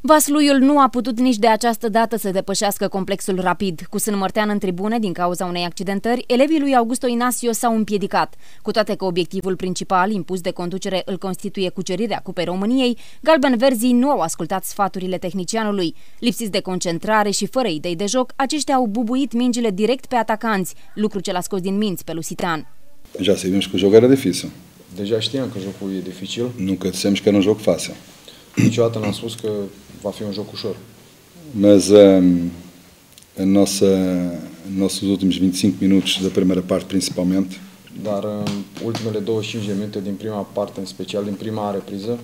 Vasluiul nu a putut nici de această dată să depășească complexul Rapid. Cu Sân-Mărtean în tribune din cauza unei accidentări, elevii lui Augusto Inasio s-au împiedicat. Cu toate că obiectivul principal impus de conducere îl constituie cucerirea Cupei României, galben-verzii nu au ascultat sfaturile tehnicianului. Lipsiți de concentrare și fără idei de joc, aceștia au bubuit mingile direct pe atacanți, lucru ce l-a scos din minți pe Lusitano. Já sabíamos que o jogo era difícil. Deja știam că jocul e dificil. Nunca dissemos que era um jogo fácil. Niciodată n-am spus că va fi un joc ușor. Mas nossos últimos 25 minutos da primeira parte, principalmente, Dar în ultimele 25 de minute din prima parte, în special din prima repriză,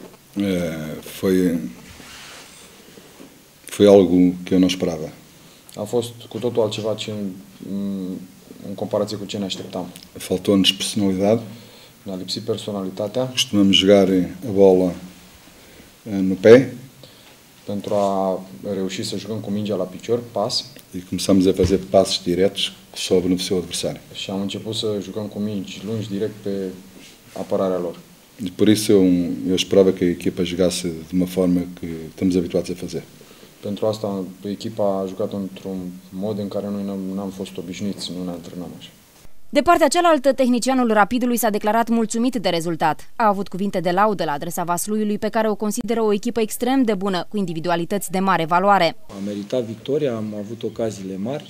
foi algo que eu não esperava. a fost cu totul altceva ce în comparație cu ce ne așteptam. Faltou-nos personalidade. Ne-a lipsit personalitatea Costumamos jogar a bola no pé pentru a reuși să jucăm cu mingea la picior, pas, e começamos a fazer passes diretos que só beneficiou o adversário. și am început să jucăm cu mingi lungi direct pe apărarea lor. E por isso eu esperava que a equipa jogasse de uma forma que estamos habituados a fazer. Pentru asta echipa a jucat într-un mod în care noi n-am fost obișnuiți, nu ne antrenăm așa. De partea cealaltă, tehnicianul Rapidului s-a declarat mulțumit de rezultat. A avut cuvinte de laudă la adresa Vasluiului, pe care o consideră o echipă extrem de bună, cu individualități de mare valoare. Am meritat victoria, am avut ocaziile mari.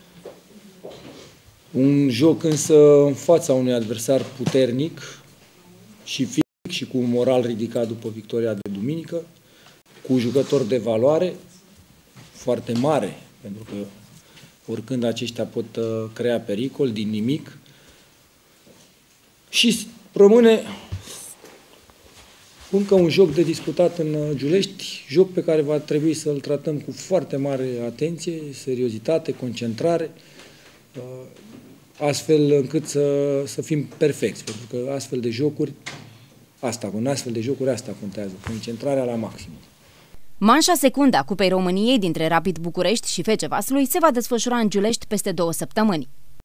Un joc însă în fața unui adversar puternic și fizic și cu un moral ridicat după victoria de duminică, cu jucători de valoare foarte mare, pentru că oricând aceștia pot crea pericol din nimic. Și rămâne încă un joc de disputat în Giulești, joc pe care va trebui să-l tratăm cu foarte mare atenție, seriozitate, concentrare, astfel încât să fim perfecți, pentru că astfel de jocuri, asta contează, concentrarea la maxim. Manșa secundă a Cupei României dintre Rapid București și FC Vaslui se va desfășura în Giulești peste 2 săptămâni.